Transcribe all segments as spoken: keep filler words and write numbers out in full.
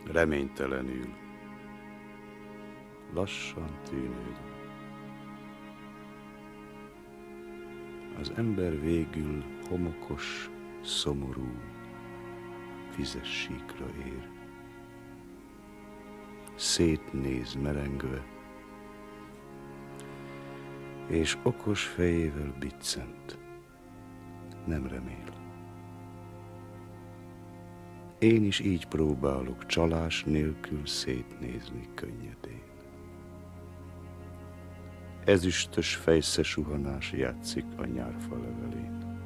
reménytelenül, lassan tűnődve. Az ember végül homokos, szomorú, vizes síkra ér. Szétnéz merengve, és okos fejével biccent. Nem remél. Én is így próbálok csalás nélkül szétnézni könnyedén. Ezüstös fejszesuhanás játszik a nyárfa levelén.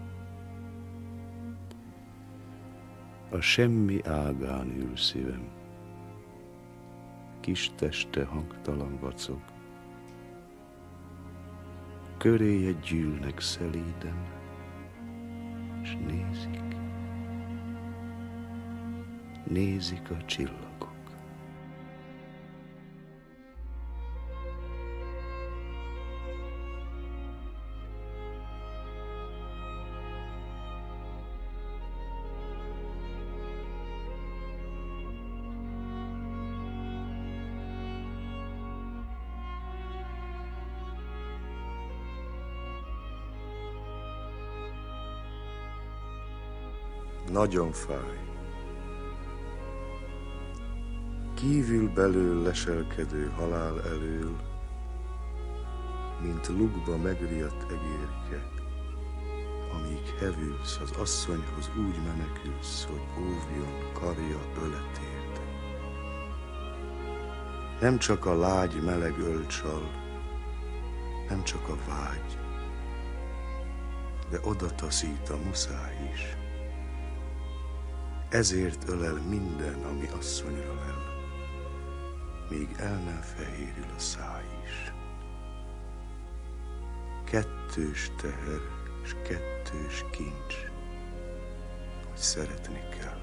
A semmi ágán ül szívem, kis teste hangtalan vacog, köréje gyűlnek szelíden, s nézik, nézik a csillagok. Nagyon fáj. Kívül belül leselkedő halál elől, mint lukba megriadt egérke, amíg hevülsz az asszonyhoz, úgy menekülsz, hogy óvjon karja öletérte. Nem csak a lágy meleg ölcsal, nem csak a vágy, de oda taszít a muszáj is. Ezért ölel minden, ami asszonyra lel, míg el nem fehérül a száj is. Kettős teher és kettős kincs, hogy szeretni kell.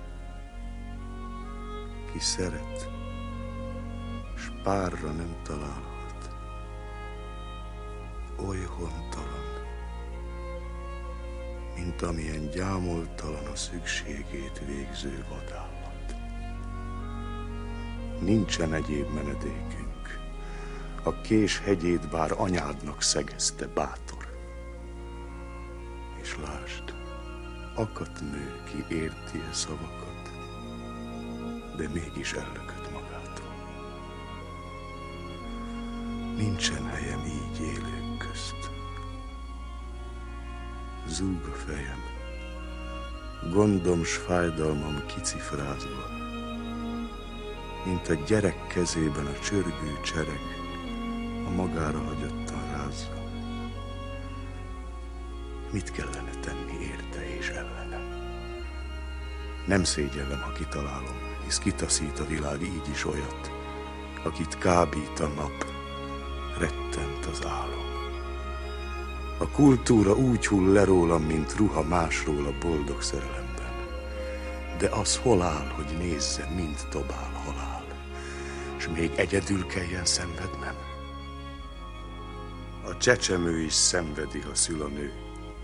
Ki szeret, s párra nem találhat, oly hontalan, mint amilyen gyámoltalan a szükségét végző vadállat. Nincsen egyéb menedékünk, a Kés hegyét bár anyádnak szegezte bátor. És lásd, akadt nő, ki érti e szavakat, de mégis ellökött magától. Nincsen helyem így élők közt. Zúg a fejem, gondom s fájdalmam kicifrázva, mint a gyerek kezében a csörgő csereg, a magára hagyottan rázva. Mit kellene tenni érte és ellene? Nem szégyellem, ha kitalálom, hisz kitaszít a világ így is olyat, akit kábít a nap, rettent az álom. A kultúra úgy hull le rólam, mint ruha másról a boldog szerelemben. De az hol áll, hogy nézze, mint dobál halál, s még egyedül kelljen szenvednem? A csecsemő is szenvedi, ha szül a nő.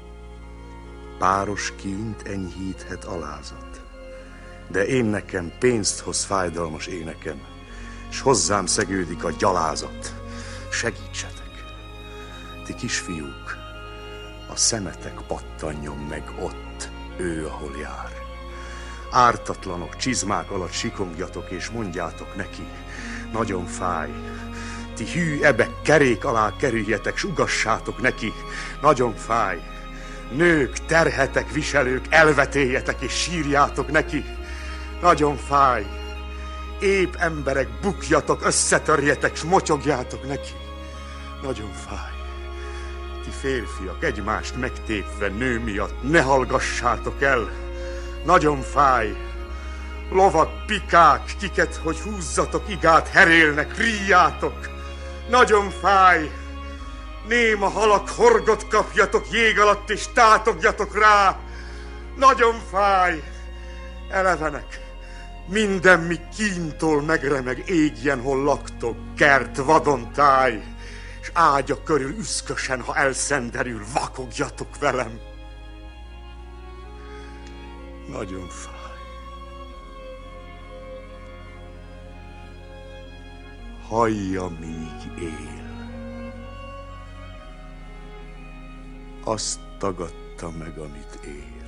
Páros kiünt enyhíthet alázat, de én nekem pénzt hoz fájdalmas énekem, s hozzám szegődik a gyalázat. Segítsetek, ti kisfiúk, a szemetek pattanjon meg ott, ő, ahol jár. Ártatlanok, csizmák alatt sikongjatok, és mondjátok neki, nagyon fáj. Ti hű ebek kerék alá kerüljetek, s ugassátok neki, nagyon fáj. Nők, terhetek, viselők, elvetéljetek, és sírjátok neki, nagyon fáj. Épp emberek, bukjatok, összetörjetek, s motyogjátok neki, nagyon fáj. Ti férfiak, egymást megtépve nő miatt, ne hallgassátok el, nagyon fáj. Lovak, pikák, kiket, hogy húzzatok igát, herélnek, ríjátok, nagyon fáj. Néma halak, horgot kapjatok jég alatt, és tátogjatok rá, nagyon fáj. Elevenek, minden, mi kíntól megremeg, égjen, hol laktok, kert, vadon táj, s ágya körül üszkösen, ha elszenderül, vakogjatok velem. Nagyon fáj. hallja, míg él. Azt tagadta meg, amit ér.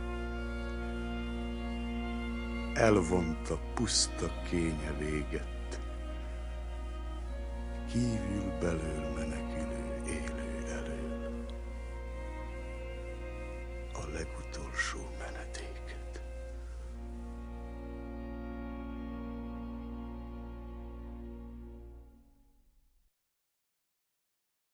Elvonta puszta kénye véget, kívül belőle